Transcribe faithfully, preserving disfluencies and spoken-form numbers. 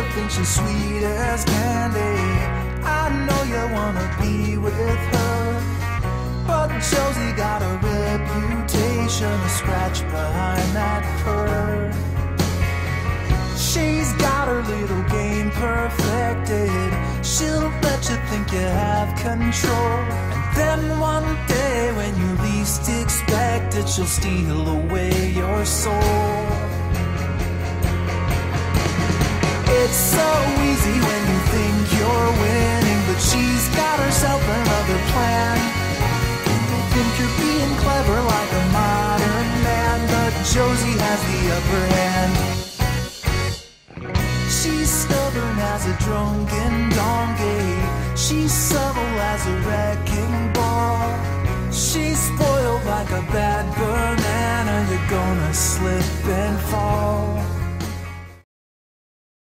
you think she's sweet as candy. I know you wanna be with her, but Josie got a reputation to scratch behind that purr. She's got her little game perfected. She'll let you think you have control, and then one day when you least expect it, she'll steal away your soul. It's so easy when you think you're winning, but she's got herself another plan. You think you're being clever like a modern man, but Josie has the upper hand. She's stubborn as a drunken donkey. She's subtle as a wrecking ball. She's spoiled like a bad banana. You're gonna slip and fall.